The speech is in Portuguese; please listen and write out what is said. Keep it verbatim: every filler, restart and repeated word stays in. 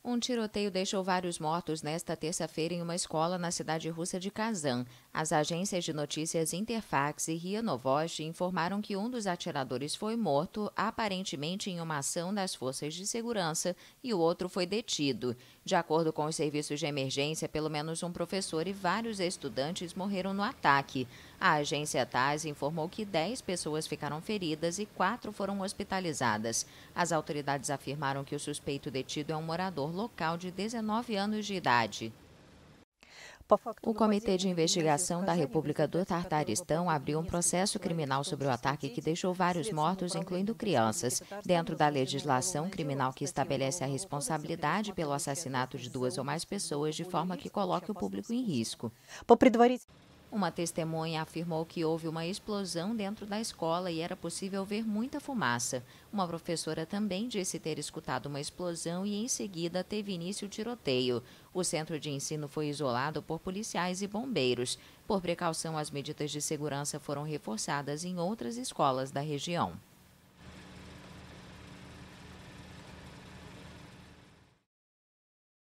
Um tiroteio deixou vários mortos nesta terça-feira em uma escola na cidade russa de Kazan. As agências de notícias Interfax e R I A Novosti informaram que um dos atiradores foi morto, aparentemente em uma ação das forças de segurança, e o outro foi detido. De acordo com os serviços de emergência, pelo menos um professor e vários estudantes morreram no ataque. A agência TASS informou que dez pessoas ficaram feridas e quatro foram hospitalizadas. As autoridades afirmaram que o suspeito detido é um morador local de dezenove anos de idade. O Comitê de Investigação da República do Tartaristão abriu um processo criminal sobre o ataque que deixou vários mortos, incluindo crianças. Dentro da legislação criminal que estabelece a responsabilidade pelo assassinato de duas ou mais pessoas de forma que coloque o público em risco. Uma testemunha afirmou que houve uma explosão dentro da escola e era possível ver muita fumaça. Uma professora também disse ter escutado uma explosão e, em seguida, teve início o tiroteio. O centro de ensino foi isolado por policiais e bombeiros. Por precaução, as medidas de segurança foram reforçadas em outras escolas da região.